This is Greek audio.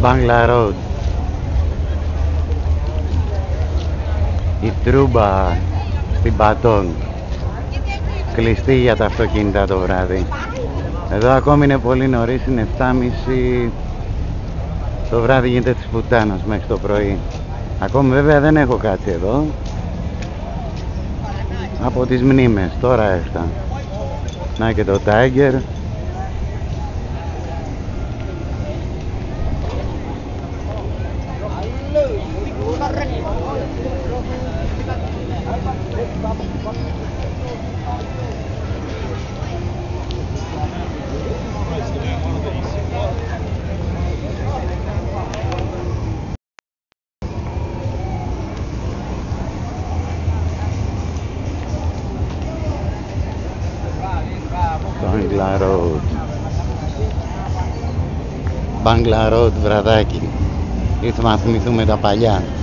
Bangla Road. Η Τρούμπα στην Πατών. Κλειστή για τα αυτοκίνητα το βράδυ. Εδώ ακόμη είναι πολύ νωρίς, είναι 7:30. Το βράδυ γίνεται της πουτάνας μέχρι το πρωί. Ακόμη βέβαια δεν έχω κάτσει εδώ. Από τις μνήμες, τώρα έφτα. Να και το Tiger. Bangla Road. Bangla Road, βραδάκι. Ήρθαμε να θυμηθούμε τα παλιά.